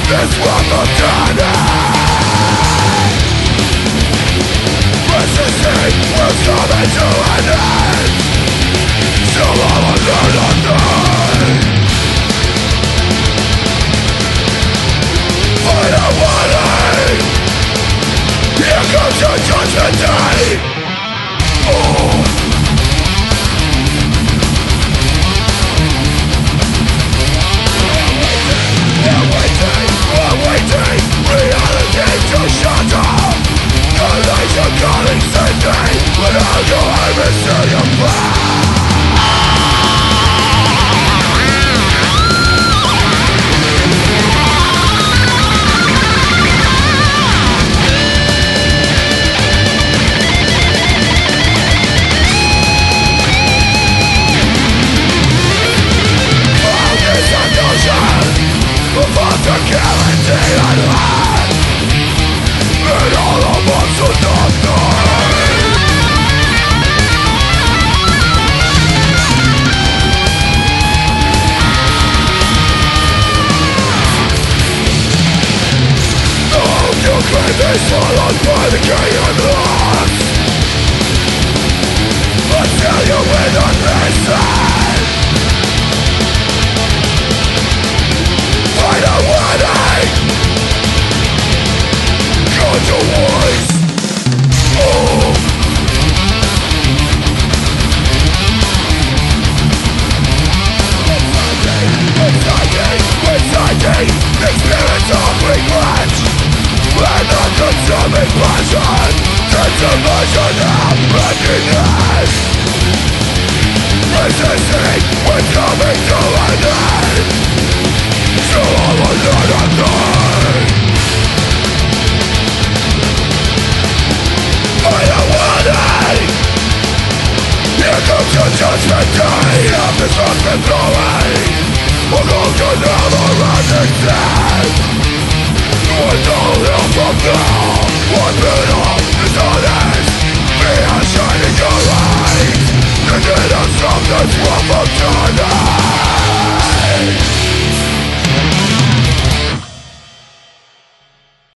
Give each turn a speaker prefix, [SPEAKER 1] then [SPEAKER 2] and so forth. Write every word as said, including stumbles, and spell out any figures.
[SPEAKER 1] This world of turning, resisting will's coming to an end. So I will learn nothing. Fight a warning. Here comes your judgment day. Oh. Reality to shatter. The lights are calling Sunday. When all your aim is to your Focus on notion about the guarantee and life. And all of us are nothing. Oh, you claim is swallowed by the chaos lost. Until you win on this side. Fight a warning. Got your voice. Oh. Exciting, exciting, experience of regret. And a consuming passion. Sense of vision of brokenness. Resisting, we're coming to an end. So I will learn nothing. Fight a warning. Here comes your judgment day. Of this wrongs been throwing. We're going to never-ending death. With no help from now. One middle is honest. Be a shining your eyes. The dead of this world of turning.